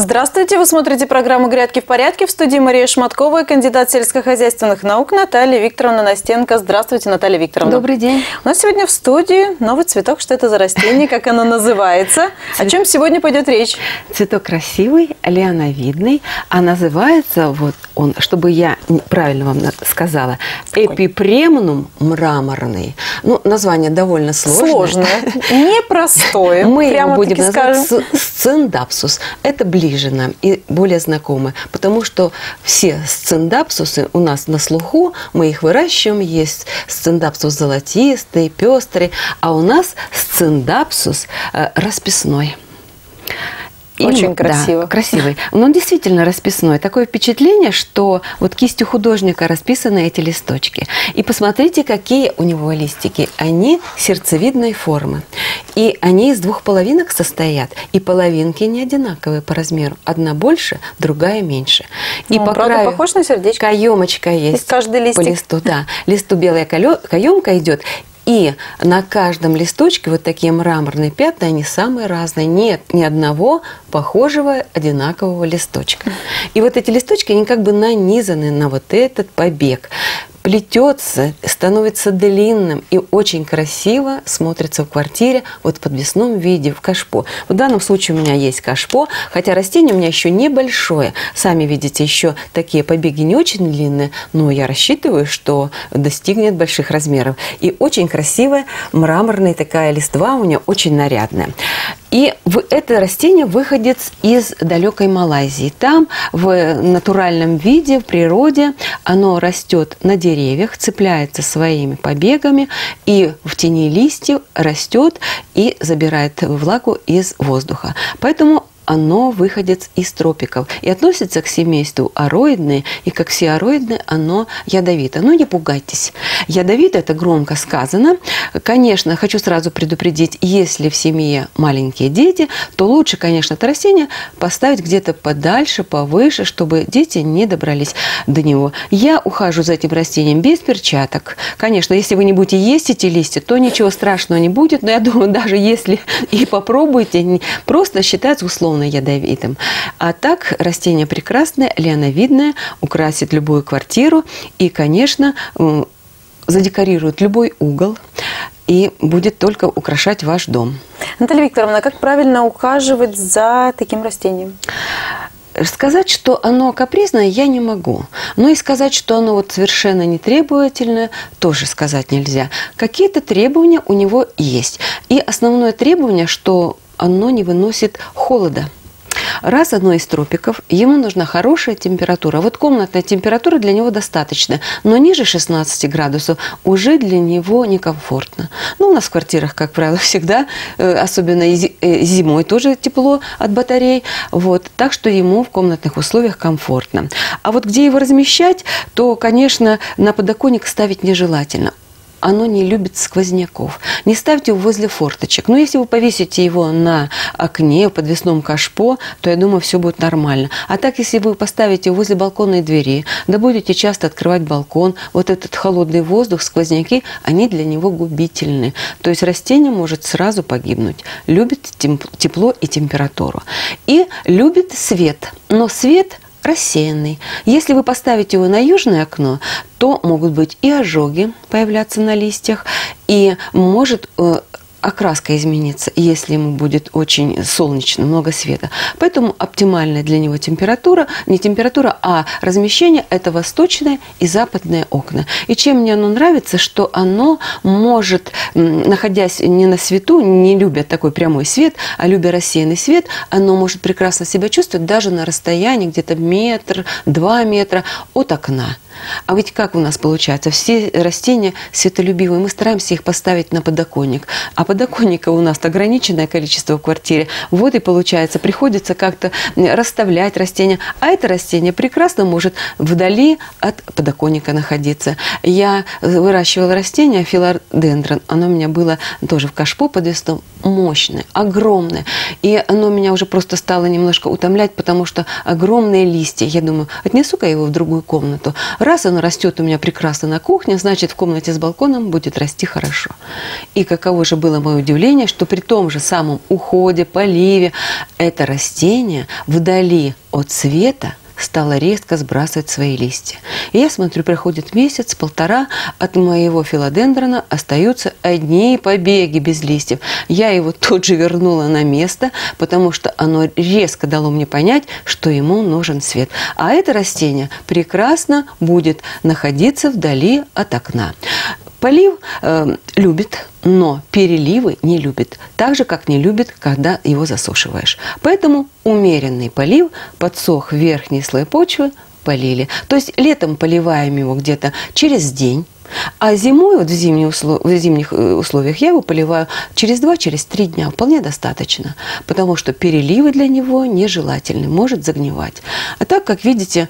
Здравствуйте! Вы смотрите программу «Грядки в порядке». В студии Мария Шматкова и кандидат сельскохозяйственных наук Наталья Викторовна Настенко. Здравствуйте, Наталья Викторовна. Добрый день. У нас сегодня в студии новый цветок. Что это за растение, как оно называется? О чем сегодня пойдет речь? Цветок красивый, лиановидный, а называется, вот он, чтобы я правильно вам сказала, эпипремнум мраморный. Ну, название довольно сложное. Сложное, непростое. Мы его будем называть сциндапсус. Это ближе нам и более знакомы, потому что все сциндапсусы у нас на слуху, мы их выращиваем, есть сциндапсус золотистый, пестрый, а у нас сциндапсус расписной. Очень красиво. Да, красивый. Но он действительно расписной. Такое впечатление, что вот кистью художника расписаны эти листочки. И посмотрите, какие у него листики. Они сердцевидной формы. И они из двух половинок состоят. И половинки не одинаковые по размеру. Одна больше, другая меньше. И по краю похож на сердечко. Каемочка есть. Каждый листик. По листу, да. Листу белая каемка идет. И на каждом листочке вот такие мраморные пятна, они самые разные. Нет ни одного похожего, одинакового листочка. И вот эти листочки, они как бы нанизаны на вот этот побег. Плетется, становится длинным и очень красиво смотрится в квартире вот в подвесном виде, в кашпо. В данном случае у меня есть кашпо, хотя растение у меня еще небольшое. Сами видите, еще такие побеги не очень длинные, но я рассчитываю, что достигнет больших размеров. И очень красивая мраморная такая листва у нее, очень нарядная. И это растение выходит из далекой Малайзии. Там в натуральном виде, в природе, оно растет на деревьях, цепляется своими побегами и в тени листьев растет и забирает влагу из воздуха. Поэтому оно выходит из тропиков и относится к семейству ароидные, и как все ароидные, оно ядовито. Но не пугайтесь. Ядовито – это громко сказано. Конечно, хочу сразу предупредить, если в семье маленькие дети, то лучше, конечно, это растение поставить где-то подальше, повыше, чтобы дети не добрались до него. Я ухаживаю за этим растением без перчаток. Конечно, если вы не будете есть эти листья, то ничего страшного не будет, но я думаю, даже если и попробуете, просто считается условно ядовитым. А так растение прекрасное, лиановидное, украсит любую квартиру и, конечно, задекорирует любой угол и будет только украшать ваш дом. Наталья Викторовна, как правильно ухаживать за таким растением? Сказать, что оно капризное, я не могу. Но и сказать, что оно вот совершенно нетребовательное, тоже сказать нельзя. Какие-то требования у него есть. И основное требование, что оно не выносит холода. Раз оно из тропиков, ему нужна хорошая температура. Вот комнатная температура для него достаточно, но ниже 16 градусов уже для него некомфортно. Ну, у нас в квартирах, как правило, всегда, особенно зимой, тоже тепло от батарей. Вот, так что ему в комнатных условиях комфортно. А вот где его размещать, то, конечно, на подоконник ставить нежелательно. Оно не любит сквозняков. Не ставьте его возле форточек. Но если вы повесите его на окне, в подвесном кашпо, то, я думаю, все будет нормально. А так, если вы поставите его возле балконной двери, да будете часто открывать балкон, вот этот холодный воздух, сквозняки, они для него губительны. То есть растение может сразу погибнуть. Любит тепло и температуру. И любит свет. Но свет рассеянный. Если вы поставите его на южное окно, то могут быть и ожоги появляться на листьях, и может окраска изменится, если ему будет очень солнечно, много света. Поэтому оптимальная для него температура, не температура, а размещение – это восточные и западные окна. И чем мне оно нравится, что оно может, находясь не на свету, не любя такой прямой свет, а любя рассеянный свет, оно может прекрасно себя чувствовать даже на расстоянии где-то метр, 2 метра от окна. А ведь как у нас получается? Все растения светолюбивые, мы стараемся их поставить на подоконник. А подоконника у нас ограниченное количество в квартире. Вот и получается, приходится как-то расставлять растения. А это растение прекрасно может вдали от подоконника находиться. Я выращивала растение филодендрон. Оно у меня было тоже в кашпо подвесном, мощное, огромное. И оно меня уже просто стало немножко утомлять, потому что огромные листья. Я думаю, отнесу-ка его в другую комнату. раз оно растет у меня прекрасно на кухне, значит, в комнате с балконом будет расти хорошо. И каково же было мое удивление, что при том же самом уходе, поливе, это растение вдали от света стала резко сбрасывать свои листья. И я смотрю, проходит месяц-полтора, от моего филодендрона остаются одни побеги без листьев. Я его тут же вернула на место, потому что оно резко дало мне понять, что ему нужен свет. А это растение прекрасно будет находиться вдали от окна. Полив любит, но переливы не любит. Так же, как не любит, когда его засушиваешь. Поэтому умеренный полив, подсох верхний слой почвы, полили. То есть летом поливаем его где-то через день. А зимой, вот в зимних условиях, я его поливаю через 2-3 дня. Вполне достаточно, потому что переливы для него нежелательны, может загнивать. А так, как видите,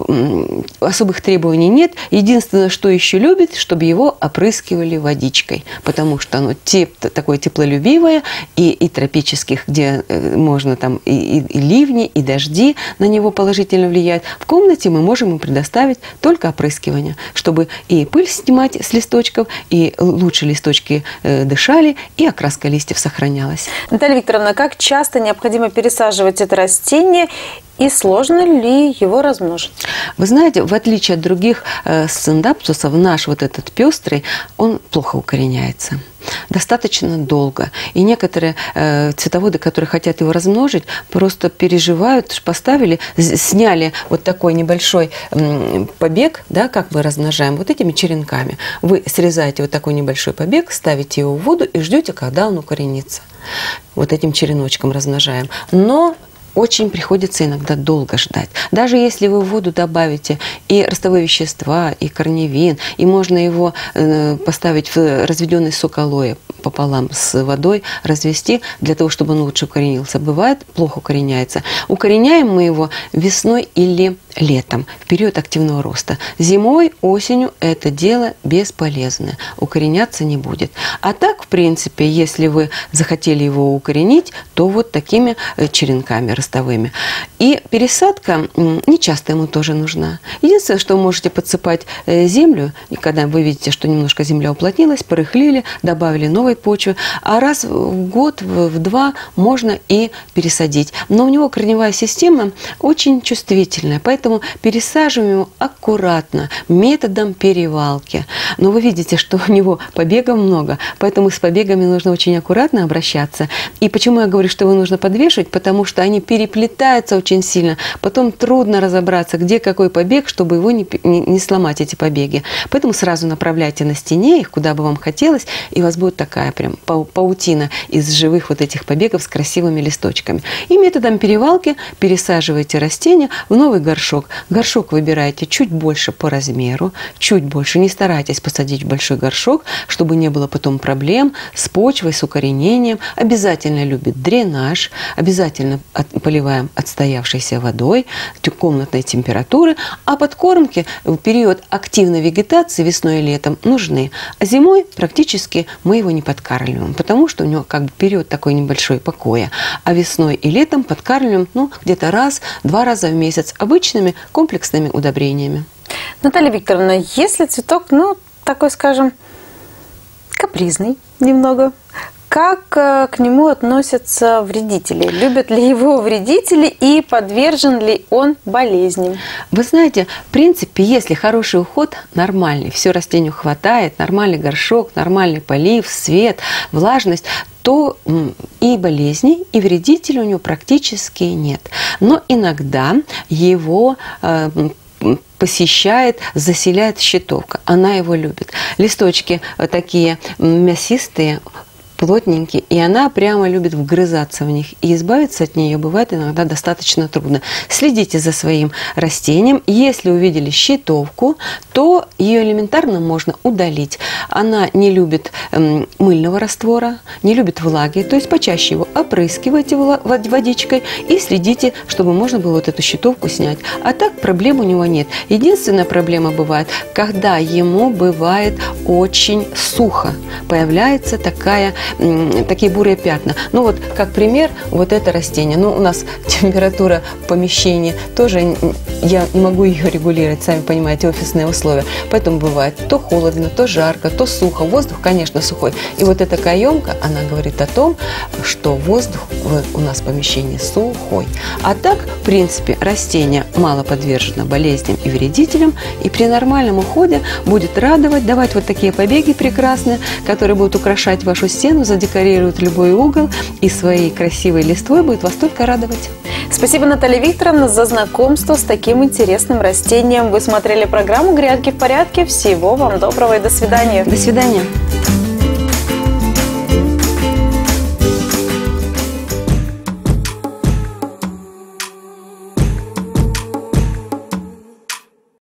особых требований нет. Единственное, что еще любит, чтобы его опрыскивали водичкой, потому что оно такое теплолюбивое, и тропических, где можно там и ливни, и дожди на него положительно влияют. В комнате мы можем ему предоставить только опрыскивание, чтобы и пыль снимать с листочков, и лучше листочки дышали, и окраска листьев сохранялась. Наталья Викторовна, как часто необходимо пересаживать это растение, и сложно ли его размножить? Вы знаете, в отличие от других сцендапсусов, наш вот этот пестрый, он плохо укореняется. Достаточно долго. И некоторые цветоводы, которые хотят его размножить, просто переживают, поставили, сняли вот такой небольшой побег, да, как мы размножаем, вот этими черенками. Вы срезаете вот такой небольшой побег, ставите его в воду и ждете, когда он укоренится. Вот этим череночком размножаем. Но очень приходится иногда долго ждать. Даже если вы в воду добавите и ростовые вещества, и корневин, и можно его поставить в разведенный сок алоэ пополам с водой, развести, для того, чтобы он лучше укоренился. Бывает, плохо укореняется. Укореняем мы его весной или летом, в период активного роста. Зимой, осенью это дело бесполезное. Укореняться не будет. А так, в принципе, если вы захотели его укоренить, то вот такими черенками ростовыми. И пересадка не часто ему тоже нужна. Единственное, что вы можете подсыпать землю, и когда вы видите, что немножко земля уплотнилась, порыхлили, добавили новой почвы, а раз в год, в 2 можно и пересадить. Но у него корневая система очень чувствительная, поэтому пересаживаем его аккуратно, методом перевалки. Но вы видите, что у него побегов много, поэтому с побегами нужно очень аккуратно обращаться. И почему я говорю, что его нужно подвешивать? Потому что они переплетаются очень сильно. Потом трудно разобраться, где какой побег, чтобы его не сломать, эти побеги. Поэтому сразу направляйте на стене их, куда бы вам хотелось, и у вас будет такая прям паутина из живых вот этих побегов с красивыми листочками. И методом перевалки пересаживаете растение в новый горшок. Горшок выбираете чуть больше по размеру, чуть больше. Не старайтесь посадить в большой горшок, чтобы не было потом проблем с почвой, с укоренением. Обязательно любит дренаж, обязательно поливаем отстоявшейся водой комнатной температуры, а подкормки в период активной вегетации весной и летом нужны. А зимой практически мы его не подкармливаем, потому что у него как бы период такой небольшой покоя. А весной и летом подкармливаем где-то 1-2 раза в месяц обычными комплексными удобрениями. Наталья Викторовна, если цветок, такой, скажем, капризный немного, как к нему относятся вредители? Любят ли его вредители и подвержен ли он болезням? Вы знаете, в принципе, если хороший уход, нормальный, все растению хватает, нормальный горшок, нормальный полив, свет, влажность, то и болезней, и вредителей у него практически нет. Но иногда его посещает, заселяет щитовка. Она его любит. Листочки такие мясистые, плотненькие, и она прямо любит вгрызаться в них. И избавиться от нее бывает иногда достаточно трудно. Следите за своим растением. Если увидели щитовку, то ее элементарно можно удалить. Она не любит мыльного раствора, не любит влаги, то есть почаще его опрыскивайте водичкой и следите, чтобы можно было вот эту щитовку снять. А так проблем у него нет. Единственная проблема бывает, когда ему бывает очень сухо. Появляется такая такие бурые пятна. Ну вот, как пример, вот это растение. Ну, у нас температура помещения тоже, я не могу ее регулировать, сами понимаете, офисные условия. Поэтому бывает то холодно, то жарко, то сухо. Воздух, конечно, сухой. И вот эта каемка, она говорит о том, что воздух у нас в помещении сухой. А так, в принципе, растение мало подвержено болезням и вредителям, и при нормальном уходе будет радовать, давать вот такие побеги прекрасные, которые будут украшать вашу стену, задекорируют любой угол, и своей красивой листвой будет вас только радовать. Спасибо, Наталья Викторовна, за знакомство с таким интересным растением. Вы смотрели программу «Грядки в порядке». Всего вам доброго и до свидания. До свидания.